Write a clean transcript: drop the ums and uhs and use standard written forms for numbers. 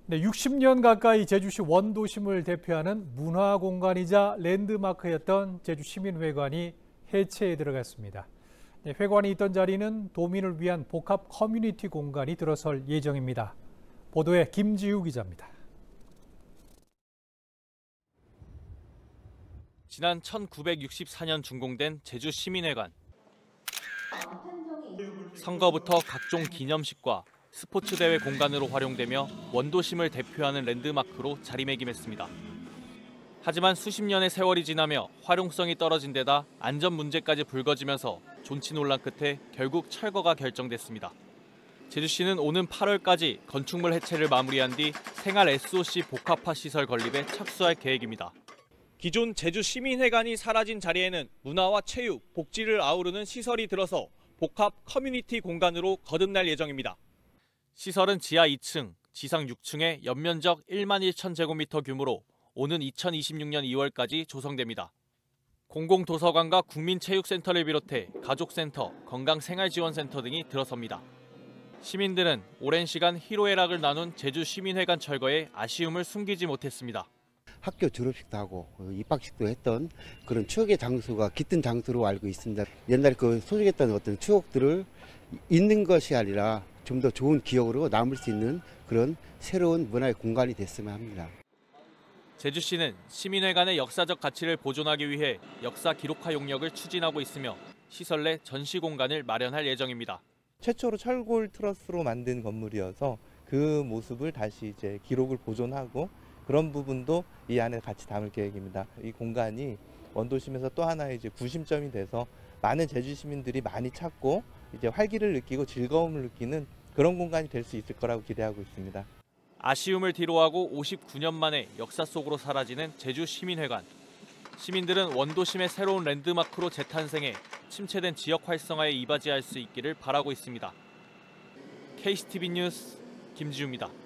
네, 60년 가까이 제주시 원도심을 대표하는 문화공간이자 랜드마크였던 제주시민회관이 해체에 들어갔습니다. 네, 회관이 있던 자리는 도민을 위한 복합 커뮤니티 공간이 들어설 예정입니다. 보도에 김지우 기자입니다. 지난 1964년 준공된 제주시민회관. 선거부터 각종 기념식과 스포츠대회 공간으로 활용되며 원도심을 대표하는 랜드마크로 자리매김했습니다. 하지만 수십 년의 세월이 지나며 활용성이 떨어진 데다 안전 문제까지 불거지면서 존치 논란 끝에 결국 철거가 결정됐습니다. 제주시는 오는 8월까지 건축물 해체를 마무리한 뒤 생활 SOC 복합화 시설 건립에 착수할 계획입니다. 기존 제주시민회관이 사라진 자리에는 문화와 체육, 복지를 아우르는 시설이 들어서 복합 커뮤니티 공간으로 거듭날 예정입니다. 시설은 지하 2층, 지상 6층의 연면적 1만 1천 제곱미터 규모로 오는 2026년 2월까지 조성됩니다. 공공도서관과 국민체육센터를 비롯해 가족센터, 건강생활지원센터 등이 들어섭니다. 시민들은 오랜 시간 희로애락을 나눈 제주시민회관 철거에 아쉬움을 숨기지 못했습니다. 학교 졸업식도 하고 입학식도 했던 그런 추억의 장소가 깃든 장소로 알고 있습니다. 옛날에 그 소중했던 어떤 추억들을 잊는 것이 아니라 좀 더 좋은 기억으로 남을 수 있는 그런 새로운 문화의 공간이 됐으면 합니다. 제주시는 시민회관의 역사적 가치를 보존하기 위해 역사 기록화 용역을 추진하고 있으며 시설 내 전시 공간을 마련할 예정입니다. 최초로 철골 트러스로 만든 건물이어서 그 모습을 다시 이제 기록을 보존하고 그런 부분도 이 안에 같이 담을 계획입니다. 이 공간이 원도심에서 또 하나의 이제 구심점이 돼서 많은 제주 시민들이 많이 찾고 이제 활기를 느끼고 즐거움을 느끼는 그런 공간이 될 수 있을 거라고 기대하고 있습니다. 아쉬움을 뒤로하고 59년 만에 역사 속으로 사라지는 제주시민회관. 시민들은 원도심의 새로운 랜드마크로 재탄생해 침체된 지역 활성화에 이바지할 수 있기를 바라고 있습니다. KCTV 뉴스 김지우입니다.